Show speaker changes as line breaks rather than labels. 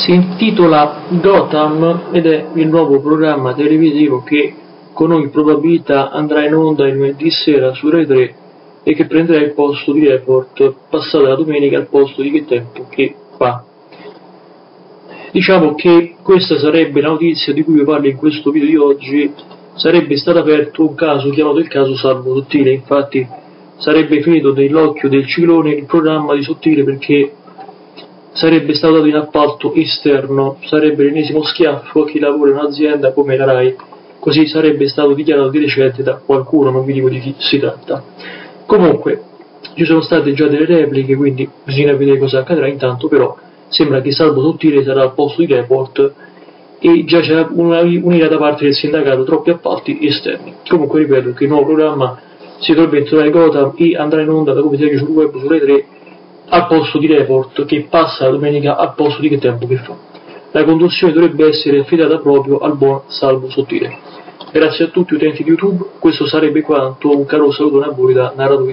Si intitola Gotham ed è il nuovo programma televisivo che con ogni probabilità andrà in onda il venerdì sera su Rai 3 e che prenderà il posto di Report, passata la domenica al posto di Che Tempo Che Fa. Diciamo che questa sarebbe la notizia di cui vi parlo in questo video di oggi. Sarebbe stato aperto un caso chiamato il caso Salvo Sottile, infatti sarebbe finito nell'occhio del ciclone il programma di Sottile perché sarebbe stato dato in appalto esterno, sarebbe l'ennesimo schiaffo a chi lavora in un'azienda come la Rai, così sarebbe stato dichiarato di recente da qualcuno, non vi dico di chi si tratta. Comunque, ci sono state già delle repliche, quindi bisogna vedere cosa accadrà. Intanto però sembra che Salvo Sottile sarà al posto di Report e già c'è un'ira da parte del sindacato, troppi appalti esterni. Comunque ripeto che il nuovo programma si dovrebbe intitolare Gotham e andrà in onda da come si legge sul web su Rai 3 al posto di Report, che passa la domenica al posto di Che Tempo Che Fa. La conduzione dovrebbe essere affidata proprio al buon Salvo Sottile. Grazie a tutti utenti di YouTube, questo sarebbe quanto, un caro saluto a voi da narratore.